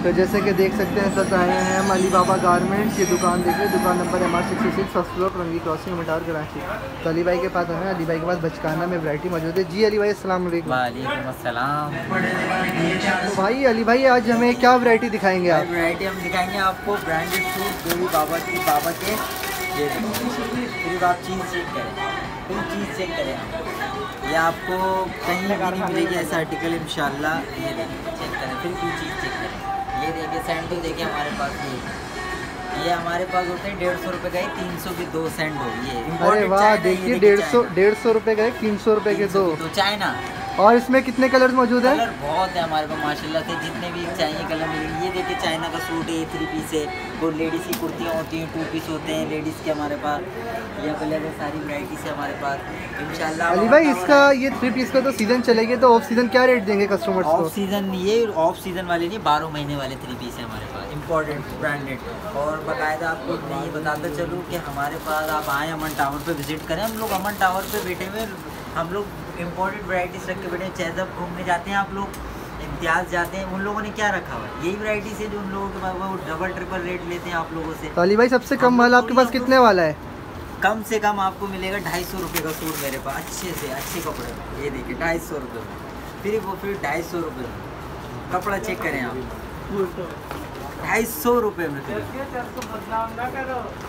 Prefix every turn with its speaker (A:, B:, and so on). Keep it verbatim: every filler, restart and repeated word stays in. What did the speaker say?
A: तो जैसे कि देख सकते हैं सर आए हैं हम अली बाबा गारमेंट्स की दुकान देखिए, दुकान number M R sixty six first floor रंगी क्रॉसिंग मिटार कराची। तो अली भाई के पास है, अली भाई के पास बचकाना में वैरायटी मौजूद है। जी अली भाई अस्सलाम वालेकुम।
B: वालेकुम अस्सलाम।
A: तो भाई अली भाई आज हमें क्या वैरायटी दिखाएंगे आप?
B: वैरायटी हम दिखाएंगे आपको ब्रांडेड सूट बेबी बाबा की बाबा के। ये फिर आप चीज़ चेक करें, फिर चीज़ चेक करें, ये आपको कहीं भी नहीं मिलेगी ऐसा आर्टिकल इंशाल्लाह। ये देखिए चेक करें, फिर भी चीज़ चेक करें। ये देखिए सैंडो देखिए हमारे पास, ये ये हमारे पास होते हैं डेढ़ सौ रुपये का, तीन सौ के दो सैंडो। ये
A: अरे वाह देखिए डेढ़ सौ डेढ़ सौ रुपये का, तीन सौ रुपये के दो।
B: तो चाइना।
A: और इसमें कितने कलर मौजूद है?
B: कलर बहुत है हमारे पास माशाल्लाह से, जितने भी चाहिए कलर मिलेंगे। ये देखिए चाइना का सूट है, थ्री पीस है, और लेडीज़ की कुर्तियाँ होती हैं, टू पीस होते हैं लेडीज़ के हमारे पास। ये कलर है, सारी वैराइटीज है हमारे पास इंशाल्लाह।
A: अली भाई इसका ये थ्री पीस का तो सीजन चलेगी, तो ऑफ सीजन क्या रेट देंगे कस्टमर्स को?
B: ऑफ सीजन, ये ऑफ सीजन वाले नहीं, बारह महीने वाले थ्री पीस है हमारे पास, इम्पोर्टेंट ब्रांडेड। और बाकायदा आपको मैं ये बताता चलूँ कि हमारे पास आप आएँ, अमन टावर पे विजिट करें। हम लोग अमन टावर पे बैठे हुए, हम लोग इम्पोर्टेड वैराइटीज़ रख के बैठे। चैज़ब घूमने जाते हैं आप लोग, इम्तियाज़ जाते हैं, उन लोगों ने क्या रखा हुआ है? यही वैराइटीज़ है जो उन लोगों के पास वो डबल ट्रिपल रेट लेते हैं आप लोगों से।
A: तो अली भाई सबसे कम माल आपके पास कितने वाला है?
B: कम से कम आपको मिलेगा ढाई सौ रुपये का सूट मेरे पास, अच्छे से अच्छे कपड़े में। ये देखिए ढाई सौ रुपये में, फिर वो फिर ढाई सौ रुपये में कपड़ा चेक करें आप, ढाई सौ रुपये में। फिर